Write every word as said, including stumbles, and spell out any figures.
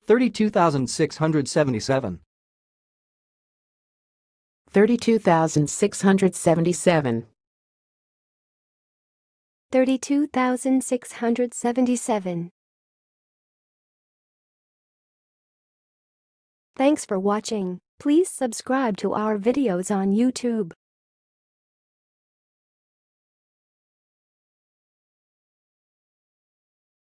thirty-two thousand six hundred seventy-seven. thirty-two thousand six hundred seventy-seven. thirty-two thousand six hundred seventy-seven. Thanks for watching. Please subscribe to our videos on YouTube.